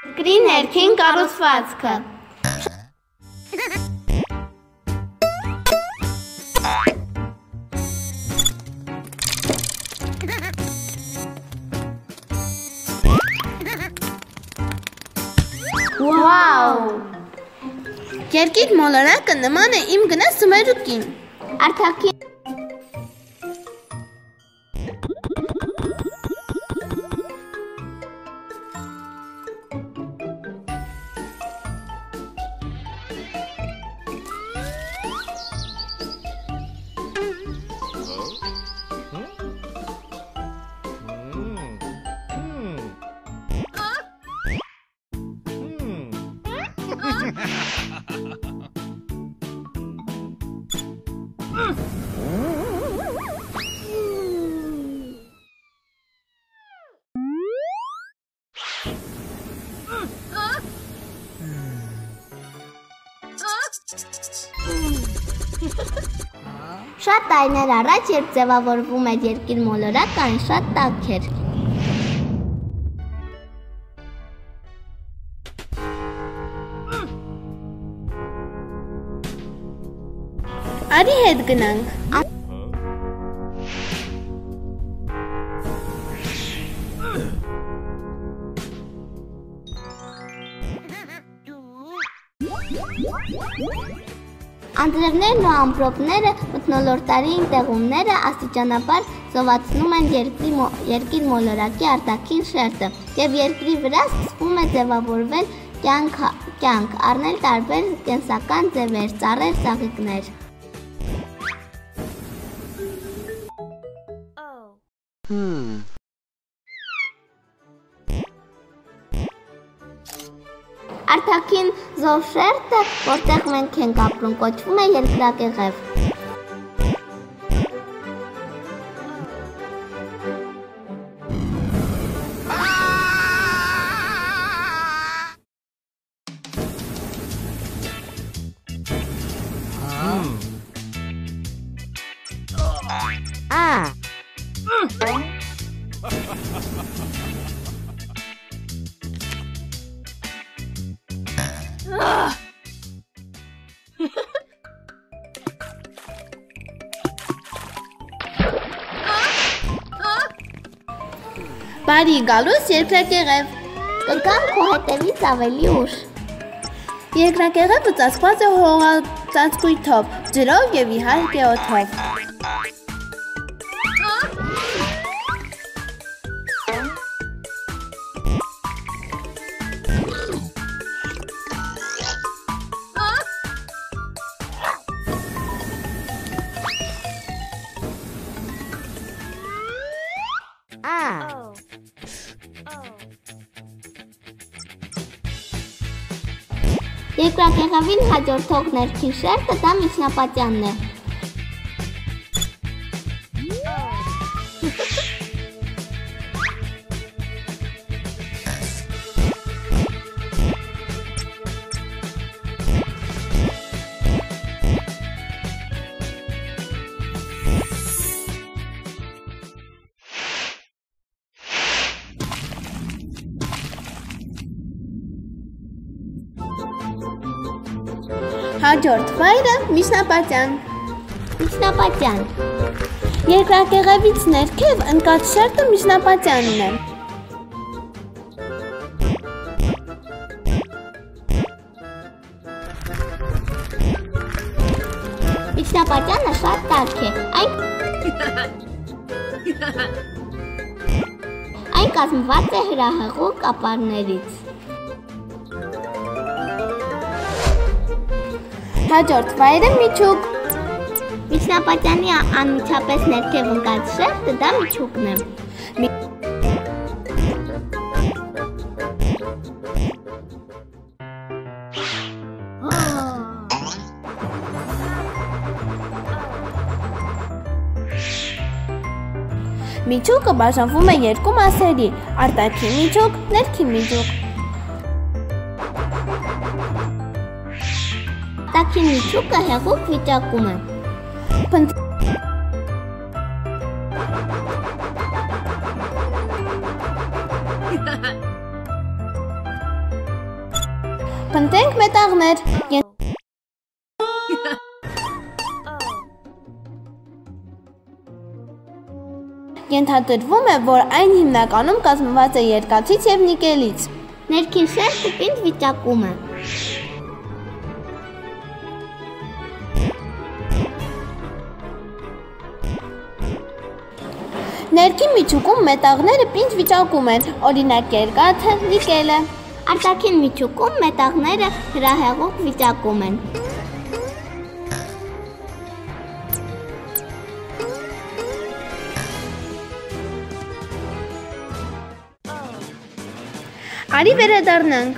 Երկրի ներքին կառուցվածքը։ Վաու։ Երկիր մոլորակը նման է իմ գնա սմերուկին։ Արտակին Շատ տարիներ առաջ, երբ ձևավորվում էր երկիր մոլորակը, այն շատ տաք էր։ Արի հետ գնանք։ Անձրևներն ու ամպրոպները, մթնոլորտային տեղումները աստիճանաբար զովացնում են երկիր մոլորակի արտաքին շերտը և երկրի վրա սկսվում է ձևավորվել կյանք, առնել տարբեր կենսական ձևեր, ծառեր, ծաղիկներ։ Արտաքին զով շերտը, որտեղ մենք ենք ապրում, կոչվում է երկրակեղև։ Բարի գալուս երկրակեղև։ Կգամ քո հետևից ավելի ուշ։ Երկրակեղևը ծածկված է հողածածկույթով, ջրով և իհարկե օդով։ Երկրակեղևին հաջորդող ներքին շերտը դա միջնապատյանն է։ Հաջորդ վայրը միջնապատյան։ Միջնապատյան։ Երկրակեղևից ներքև ընկած շերտը միջնապատյանն է։ Միջնապատյանը շատ տաք է։ Այն կազմված է հրահեղուկ ապարներից։ Հաջորդ վայրը միջուկ։ Միջնապատյանի անմիջապես ներքև ընկած շերտը դա միջուկն է։ Միջուկը բաժանվում է երկու մասերի՝ արտաքին միջուկ, ներքին միջուկ։ Արտաքին միջուկը հեղուկ վիճակում է։ Փնտրենք մետաղներ։ Ենթադրվում է, որ այն հիմնականում կազմված է երկաթից և նիկելից։ Ներքին շերտը պինդ վիճակում է։ Ներքին միջուկում մետաղները պինդ վիճակում են, օրինակ երկաթը, նիկելը։ Արտաքին միջուկում մետաղները հրահեղուկ վիճակում են։ Արի վերադառնանք։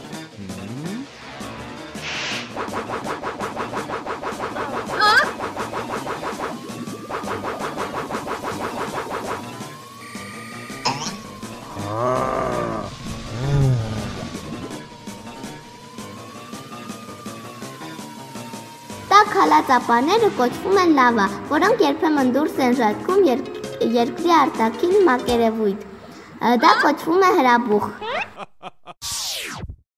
Տաք հալած ապարները կոչվում են լավա, որոնք երբեմն դուրս են ժայթքում երկրի արտաքին մակերևույթ։ Դա կոչվում է հրաբուխ։